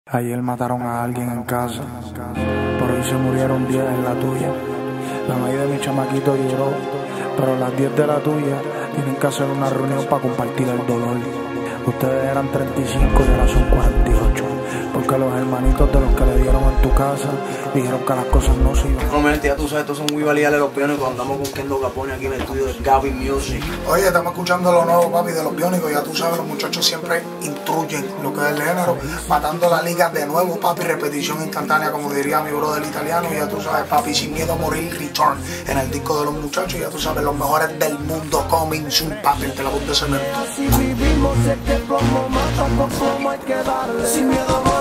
Ayer mataron a alguien en casa, por hoy se murieron 10 en la tuya. La maíz de mi chamaquito lloró, pero las 10 de la tuya tienen que hacer una reunión para compartir el dolor. Ustedes eran 35 y ahora son 48, porque los hermanitos de los que le dieron en tu casa dijeron que las cosas no se iban. No, mente, ya tú sabes, estos son muy valientes los Biónicos. Andamos con Kendo Capone aquí en el estudio de Gaby Music. Oye, estamos escuchando lo nuevo, papi, de los Biónicos. Ya tú sabes, los muchachos siempre instruyen lo que es el género, matando la liga de nuevo, papi, repetición instantánea, como diría mi bro del italiano. Ya tú sabes, papi, sin miedo a morir, return en el disco de los muchachos. Ya tú sabes, los mejores del mundo, coming soon, papi, te la punta de cemento. Así vivimos, sé que plomo mata, por plomo hay que darle. Sin miedo a